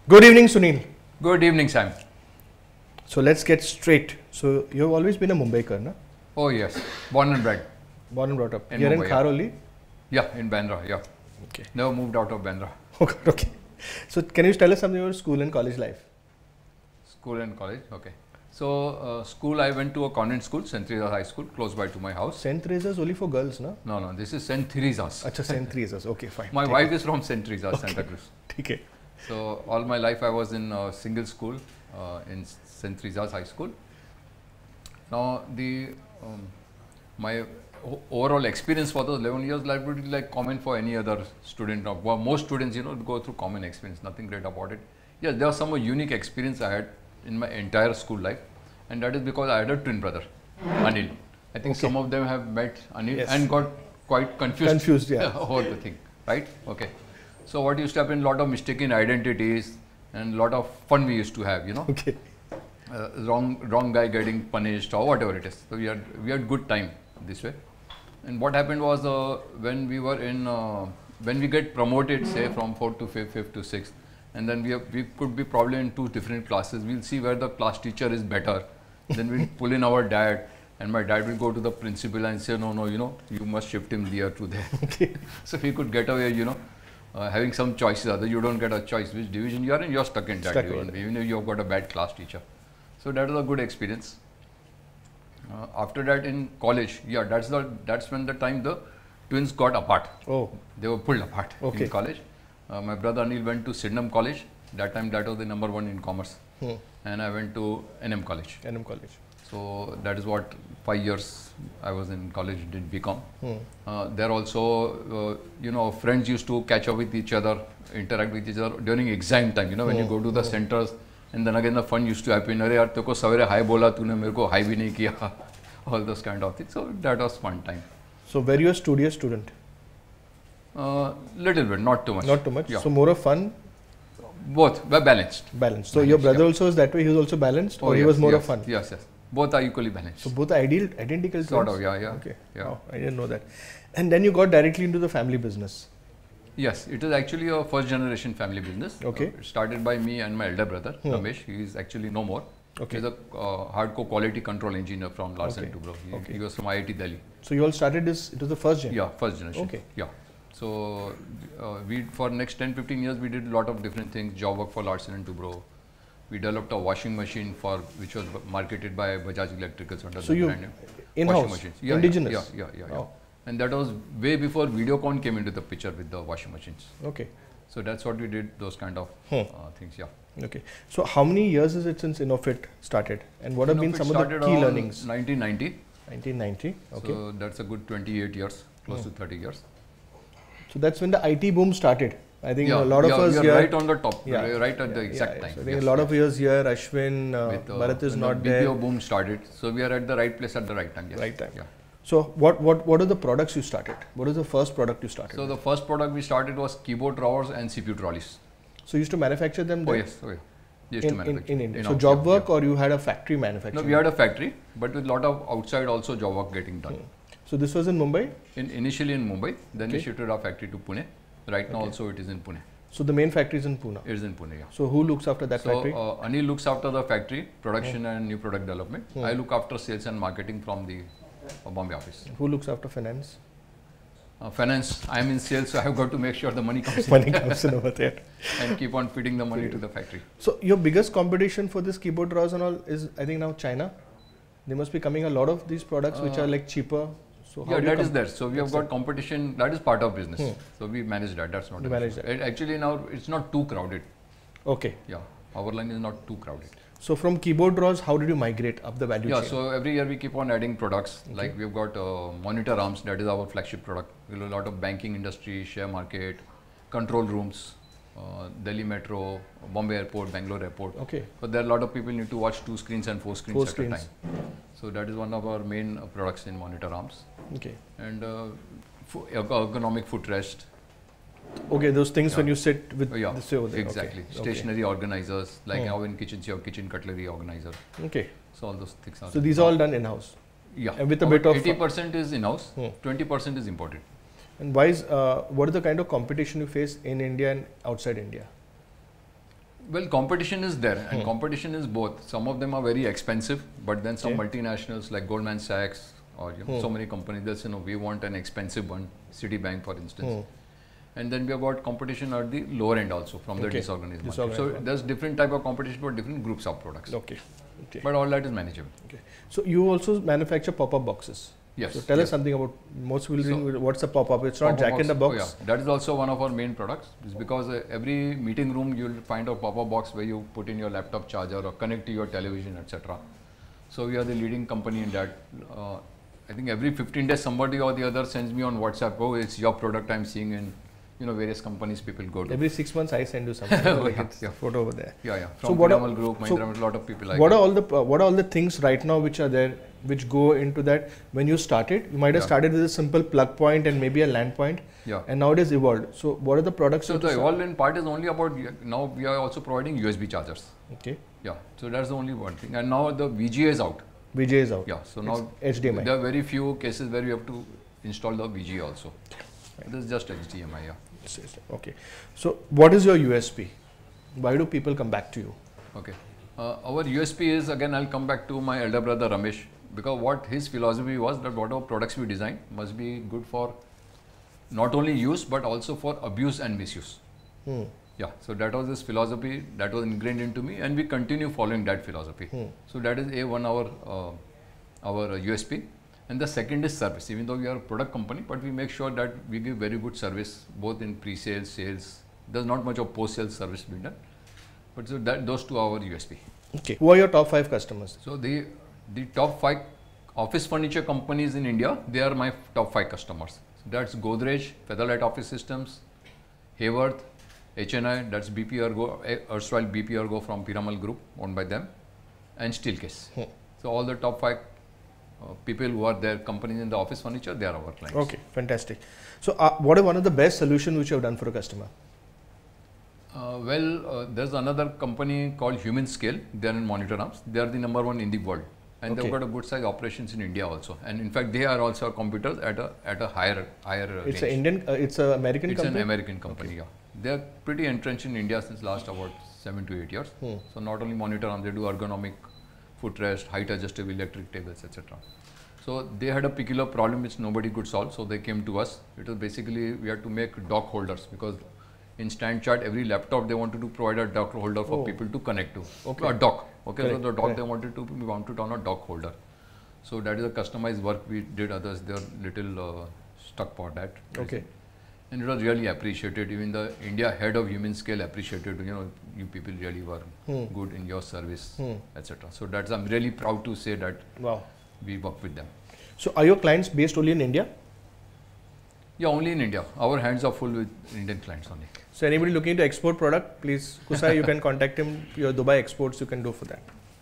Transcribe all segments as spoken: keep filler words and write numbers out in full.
Good evening, Sunil. Good evening, Sam. So let's get straight. So you've always been a Mumbaikar, na? Oh yes, born and bred. Born and brought up. In Here Mumbai, in Kharoli? Yeah, in Bandra, yeah. Okay. Never moved out of Bandra. Okay. Okay. So can you tell us something about school and college life? School and college, okay. So uh, school, I went to a convent school, Saint Teresa's High School, close by to my house. Saint Teresa's only for girls, na? No, no, this is Saint Teresa's. Acha, Saint Teresa's. Okay, fine. My Take wife it. is from Saint Teresa's, Okay. Santa Cruz. Okay. So all my life I was in a single school uh, in Saint Teresa's High School. Now the um, my overall experience for those eleven years life would be like common for any other student. Of, well, most students, you know, go through common experience. Nothing great about it. Yes, there was some unique experience I had in my entire school life, and that is because I had a twin brother, Anil. I think Okay. some of them have met Anil Yes. and got quite confused. Confused, yeah. About the thing, right? Okay. So what used to happen, lot of mistaken identities and lot of fun we used to have, you know. Okay. Uh, wrong wrong guy getting punished or whatever it is. So we had we had good time this way. And what happened was uh, when we were in uh, when we get promoted, say from fourth to fifth, fifth to sixth, and then we have, we could be probably in two different classes. We'll see where the class teacher is better. Then we'll pull in our dad, and my dad will go to the principal and say, no, no, you know, you must shift him there to there. Okay. So we could get away, you know, uh, having some choices. Other you don't get a choice which division you are in, you're stuck in that Stuck division, over there. even if you've got a bad class teacher. So that was a good experience. Uh, after that in college, yeah, that's the that's when the time the twins got apart. Oh. They were pulled apart Okay. in college. Uh, my brother Anil went to Sydenham College. That time that was the number one in commerce. Hmm. And I went to N M College. N M College. So that is what five years I was in college, did B Com. Hmm. Uh, there also, uh, you know, friends used to catch up with each other, interact with each other during exam time. You know, when you go to the centers, and then again the fun used to happen. Arey yaar, teko savere hi bola, tune mere ko hi bhi nahi kiya. All those kind of things. So that was fun time. So were you a studious student? Uh, little bit, not too much. Not too much. Yeah. So more of fun, Both were balanced. balanced. So Balanced, your brother yeah. also was that way. He was also balanced, Oh, or he yes, was more yes, of fun. Yes, yes. Both are equally balanced. So both are ideal, identical Sort twins? of, yeah, yeah. Okay. Yeah. Wow, I didn't know that. And then you got directly into the family business. Yes, it is actually a first generation family business. Okay. Uh, it started by me and my elder brother, Hmm. Ramesh. He is actually no more. Okay. He's a uh, hardcore quality control engineer from Larsen Okay. to Bro. He, Okay. he was from I I T Delhi. So you all started this, it was the first gen? Yeah, first generation. Okay. Yeah. So uh, we for next ten fifteen years we did a lot of different things. Job work for Larsen and Toubro. We developed a washing machine for which was marketed by Bajaj Electricals under So the you brand name. in-house, Washing machines. Yeah, indigenous? Yeah, yeah, yeah. yeah, Wow. yeah. And that was way before Videocon came into the picture with the washing machines. Okay. So that's what we did, those kind of Hmm. uh, things, yeah. Okay. So how many years is it since Innofit started? And what have been Innofit some of the started key around learnings? nineteen ninety. nineteen ninety. Okay. So that's a good twenty-eight years, close Hmm. to thirty years. So that's when the I T boom started. I think Yeah, a lot of yeah, us we are here. right on the top, Yeah. ri- right at the Yeah, exact yeah, time. So I think yes, a lot yes. of years here, Ashwin, uh, With, uh, Bharat is when not the B P O there. boom started, so we are at the right place at the right time. Yes. Right time. Yeah. So what what what are the products you started? What is the first product you started? So with? the first product we started was keyboard drawers and C P U trolleys. So you used to manufacture them Oh there? yes, oh yeah. We used in, to in, manufacture in India. in So house, job yeah, work yeah. or you had a factory manufacturing? No, we had a factory, but with lot of outside also job work getting done. Hmm. So this was in Mumbai? In initially in Mumbai, then we Okay. shifted our factory to Pune. Right now Okay. also it is in Pune. So the main factory is in Pune. It is in Pune, yeah. So who looks after that So factory? uh, Anil looks after the factory, production and new product development. Hmm. I look after sales and marketing from the uh, Bombay office. Who looks after finance? Uh, finance, I am in sales, so I have got to make sure the money comes in Money comes in over there. and keep on feeding the money to the factory. So your biggest competition for this keyboard drawers and all is, I think, now China. They must be coming a lot of these products which Uh, are like cheaper. So how Yeah, do you that is com- there. So we have That's got there. competition. That is part of business. Hmm. So we manage that. That's not. You an manage issue. that. It actually now it's not too crowded. Okay. Yeah, our line is not too crowded. So from keyboard drawers, how did you migrate up the value Yeah, chain? so every year we keep on adding products. Like we've got uh, monitor arms. That is our flagship product. We do a lot of banking industry, share market, control rooms, uh, Delhi Metro, Bombay Airport, Bangalore Airport. Okay. But there are a lot of people need to watch two screens and four screens Four at screens. a time. So that is one of our main uh, products in monitor arms. Okay. And uh, fo- ergonomic footrest. Okay, those things Yeah. when you sit with Oh, yeah, this way over there. exactly. Okay. Stationary organizers, like Hmm. how in kitchens you have kitchen cutlery organizer. Okay. So all those things are. So these are all done in-house. Yeah. and with a bit of- eighty percent is in-house, Hmm. twenty percent is imported. And why is, uh, what is the kind of competition you face in India and outside India? Well, competition is there, and Hmm. competition is both. Some of them are very expensive, but then some Okay. multinationals like Goldman Sachs or you know, Hmm. so many companies, they'll say, no, we want an expensive one, Citibank for instance. Hmm. And then we have got competition at the lower end also from the Okay. disorganized market. Disorganized So market. there's different type of competition for different groups of products. Okay. Okay. But all that is manageable. Okay. So you also manufacture pop-up boxes. Yes. So tell yes. us something about most people So- think what's a pop-up? It's not Pop-up Jack in the box. Oh yeah, that is also one of our main products. It's because uh, every meeting room you'll find a pop-up box where you put in your laptop charger or connect to your television, et cetera. So we are the leading company in that. Uh, I think every fifteen days somebody or the other sends me on WhatsApp, oh, it's your product I'm seeing in you know various companies people go to. Every six months I send you something. You know, like Yeah, it's yeah. photo over there. Yeah, yeah. So From what are- Piramal Group, so Mahindra, a lot of people like What it. are all the uh, what are all the things right now which are there which go into that? When you started, you might have Yeah. started with a simple plug point and maybe a LAN point, Yeah. and now it has evolved. So what are the products? So that the you evolved in part is only about, now we are also providing U S B chargers. sell? Okay. Yeah, so that's the only one thing. And now the V G A is out. V J is out. Yeah, so It's now H D M I. there are very few cases where you have to install the V G A also. This is just H D M I, yeah. Yes, yes, okay. So what is your U S P? Why do people come back to you? Okay. Uh, our U S P is, again, I'll come back to my elder brother Ramesh, because what his philosophy was that whatever products we design must be good for not only use but also for abuse and misuse. Hmm. Yeah, so that was his philosophy, that was ingrained into me, and we continue following that philosophy. Hmm. So that is a one our uh, our uh, U S P, and the second is service. Even though we are a product company, but we make sure that we give very good service both in pre-sales, sales. There's not much of post-sales service being done, but so that those two are our U S P. Okay. Who are your top five customers? So the the top five office furniture companies in India, they are my top five customers. So that's Godrej, Featherlight Office Systems, Haworth, H N I, that's B P Ergo, eh, erstwhile B P Ergo from Piramal Group, owned by them, and Steelcase. Hmm. So all the top five uh, people who are there, companies in the office furniture, they are our clients. Okay, fantastic. So uh, what is one of the best solutions which you have done for a customer? Uh, well, uh, there's another company called Human Scale. They are in monitor arms. They are the number one in the world, and Okay. they've got a good size operations in India also. And in fact, they are also competitors at a at a higher higher. Uh, It's an range. Indian, uh, it's an American It's company? an American company. Yeah, they are pretty entrenched in India since last about seven to eight years. Hmm. So not only monitor arms, they do ergonomic footrest, height adjustable electric tables, et cetera. So they had a peculiar problem which nobody could solve. So they came to us. It was basically we had to make dock holders, because in stand chart every laptop they wanted to provide a dock holder for Oh. people to connect to. Okay. A dock. Okay, Correct, so the dock correct. they wanted to, we wanted on a dock holder. So that is a customized work we did. Others they are little uh, stuck for that. Okay. And it was really appreciated. Even the India head of Human Scale appreciated. You know, you people really were Hmm. good in your service, Hmm. et cetera. So that's I'm really proud to say that Wow. we work with them. So are your clients based only in India? Yeah, only in India. Our hands are full with Indian clients only. So anybody looking to export product, please, Kusai, you can contact him. Your Dubai exports, you can do for that.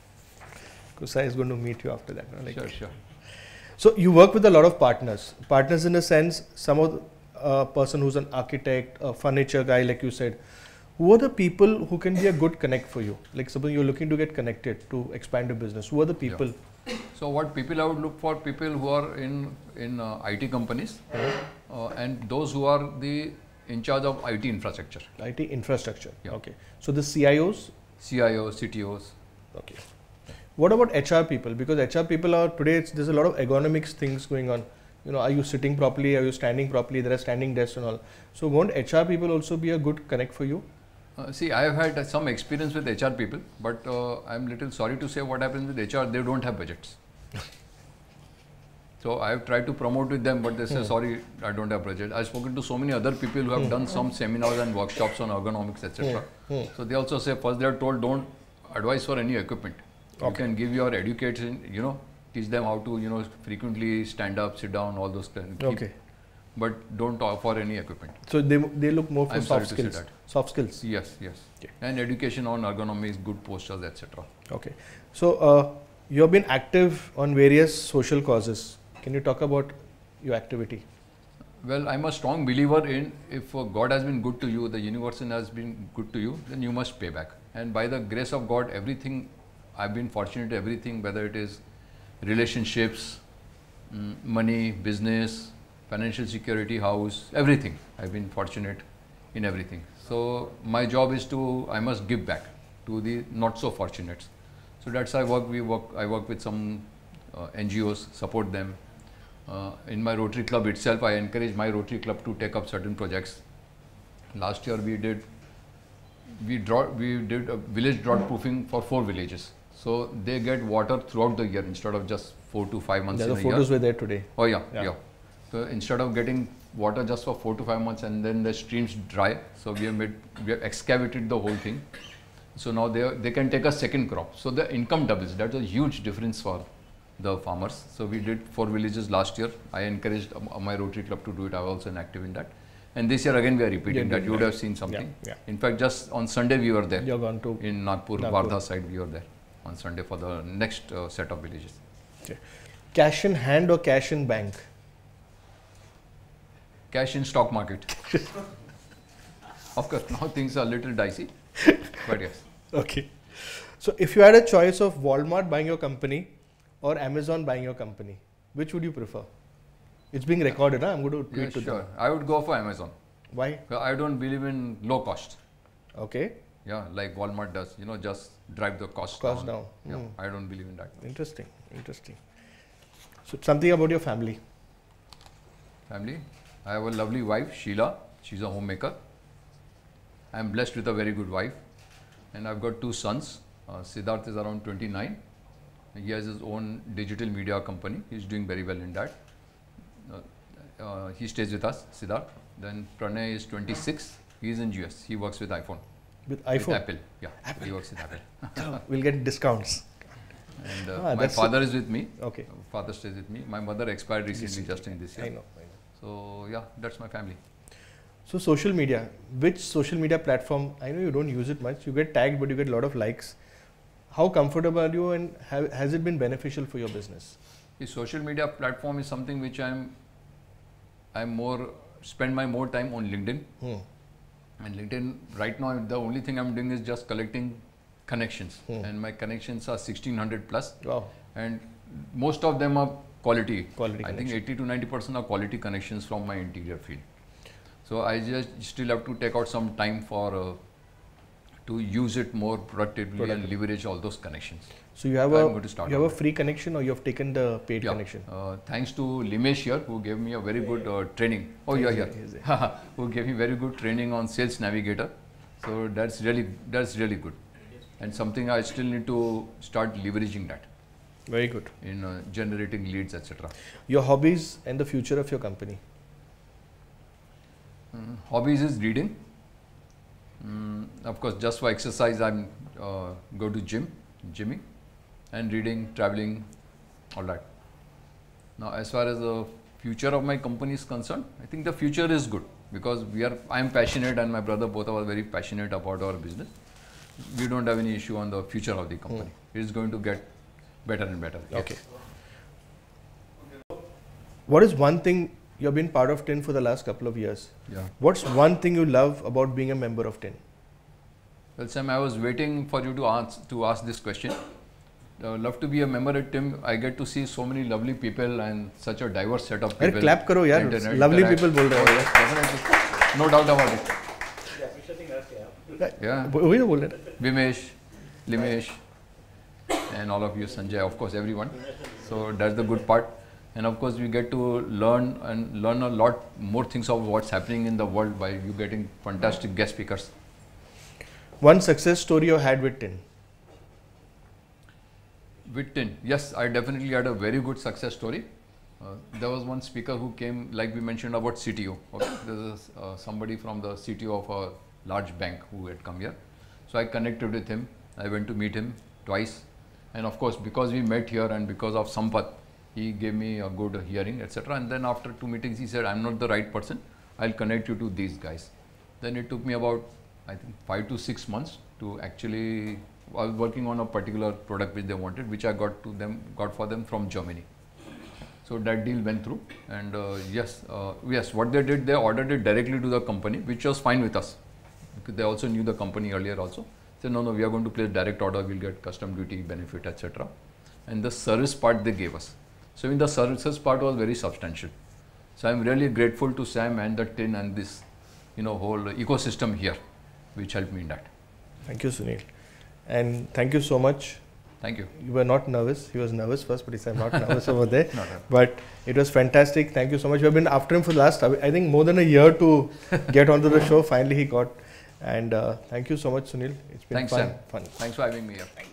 Kusai is going to meet you after that. no? Like- Sure, sure. So you work with a lot of partners. Partners in a sense, some of the uh, person who's an architect, a furniture guy, like you said. Who are the people who can be a good connect for you? Like suppose you're looking to get connected to expand your business. Who are the people? So what people I would look for, people who are in in uh, I T companies, uh, and those who are the in charge of I T infrastructure, I T infrastructure. Yeah. Okay. So the C I Os. C I Os, C T Os. Okay. What about H R people? Because H R people are today, it's, there's a lot of ergonomics things going on. You know, are you sitting properly? Are you standing properly? There are standing desks and all. So won't H R people also be a good connect for you? Uh, see, I have had uh, some experience with H R people, but uh, I'm little sorry to say what happens with H R. They don't have budgets. So I have tried to promote with them, but they say, Hmm. sorry, I don't have budget. I've spoken to so many other people who have Hmm. done some seminars and workshops on ergonomics, et cetera. Hmm. So they also say, first they are told, don't advise for any equipment. You Okay. can give your education, you know, teach them how to, you know, frequently stand up, sit down, all those kind. keep- Okay. But don't talk for any equipment. So they they look more for I'm soft sorry to say skills. that. Soft skills. Yes, yes. Okay. And education on ergonomics, good postures, et cetera. Okay. So uh, you have been active on various social causes. Can you talk about your activity? Well, I'm a strong believer in if uh, God has been good to you, the universe has been good to you, then you must pay back. And by the grace of God, everything, I've been fortunate, everything, whether it is relationships, mm, money, business, financial security, house, everything. I've been fortunate in everything. So my job is to, I must give back to the not so fortunates. So that's I work, we work, I work with some uh, N G Os, support them. Uh, in my Rotary Club itself, I encourage my Rotary Club to take up certain projects. Last year we did, we, draw, we did a village drought proofing for four villages. So they get water throughout the year instead of just four to five months yeah, in the a photos year. were there today. Oh yeah, yeah, yeah. So instead of getting water just for four to five months and then the streams dry, so we have made, we have excavated the whole thing. So now they, they can take a second crop. So the income doubles. That's a huge difference for the farmers. So we did four villages last year. I encouraged um, my Rotary Club to do it. I was also active in that. And this year again we are repeating yeah, that. You would have seen something. Yeah, yeah. In fact, just on Sunday we were there. You're gone to in Nagpur, Nagpur. Wardha side we were there on Sunday for the next uh, set of villages. Okay. Cash in hand or cash in bank? Cash in stock market. Of course, now things are a little dicey, but yes. Okay. So if you had a choice of Walmart buying your company or Amazon buying your company, which would you prefer? It's being recorded, huh? I'm going to tweet Yeah, to sure. them. I would go for Amazon. Why? I don't believe in low cost. Okay. Yeah, like Walmart does. You know, just drive the cost, Cost down. down. Yeah, Hmm. I don't believe in that. Interesting. Interesting. So something about your family. Family. I have a lovely wife, Sheila. She's a homemaker. I am blessed with a very good wife. And I've got two sons. Uh, Siddharth is around twenty-nine. He has his own digital media company. He's doing very well in that. Uh, uh, he stays with us, Siddharth. Then Pranay is twenty-six. He is in U S. He works with iPhone. With iPhone? With Apple. Yeah, Apple. he works with Apple. We'll get discounts. And uh, Ah, my that's father is with me. Okay. Father stays with me. My mother expired recently, Recently. just in this year. I know. I know. So yeah, that's my family. So social media, which social media platform, I know you don't use it much, you get tagged but you get a lot of likes. How comfortable are you and have, has it been beneficial for your business? The social media platform is something which I'm, I'm more, spend my more time on LinkedIn. Hmm. And LinkedIn, right now, the only thing I'm doing is just collecting connections. Hmm. And my connections are sixteen hundred plus. Wow. And most of them are quality. Quality I connection. think eighty to ninety percent are quality connections from my interior field. So I just still have to take out some time for uh, to use it more productively, Productively. and leverage all those connections. So you have I'm a going to start you have on a that. free connection or you have taken the paid Yeah. connection? Uh, thanks to Limesh here, who gave me a very good uh, training. Oh, you're here. He's there. Who gave me very good training on Sales Navigator. So that's really that's really good, and something I still need to start leveraging that Very good. in uh, generating leads, et cetera. Your hobbies and the future of your company? Mm, hobbies is reading. Mm, of course, just for exercise, I'm uh, go to gym, gymming, and reading, traveling, all that. Now, as far as the future of my company is concerned, I think the future is good because we are. I am passionate, and my brother both of us are very passionate about our business. We don't have any issue on the future of the company. Hmm. It is going to get better and better. Yes. Okay. What is one thing you've been part of T I N for the last couple of years? Yeah. What's one thing you love about being a member of T I N? Well, Sam, I was waiting for you to ask to ask this question. Uh, love to be a member at T I M. I get to see so many lovely people and such a diverse set of people. अरे clap करो यार, Internet lovely interact. people बोल रहे Oh, हैं. yes, definitely. No doubt about it. Yeah. वही तो बोल रहे हैं. Vimesh, Limesh, and all of you, Sanjay, of course, everyone. So that's the good part. And of course, we get to learn and learn a lot more things of what's happening in the world by you getting fantastic guest speakers. One success story you had with T I N? With T I N, yes, I definitely had a very good success story. Uh, there was one speaker who came, like we mentioned about C T O. Okay, there is uh, somebody from the C T O of a large bank who had come here. So I connected with him. I went to meet him twice, and of course, because we met here and because of Sampath, he gave me a good hearing, et cetera. And then after two meetings, he said, "I'm not the right person. I'll connect you to these guys." Then it took me about, I think, five to six months to actually. I was working on a particular product which they wanted, which I got to them, got for them from Germany. So that deal went through, and uh, yes, uh, yes, what they did, they ordered it directly to the company, which was fine with us, because they also knew the company earlier also. They said, no, no, we are going to place direct order, we'll get custom duty benefit, et cetera. And the service part they gave us. So in the services part was very substantial. So I'm really grateful to Sam and the T I N and this you know, whole ecosystem here, which helped me in that. Thank you, Sunil. And thank you so much. Thank you. You were not nervous. He was nervous first, but he said, I'm not nervous over there. Not but it was fantastic. Thank you so much. We have been after him for the last, I think, more than a year to get onto the show. Finally, he got. And uh, thank you so much, Sunil. It's been Thanks, fun. Sam. fun. Thanks for having me here.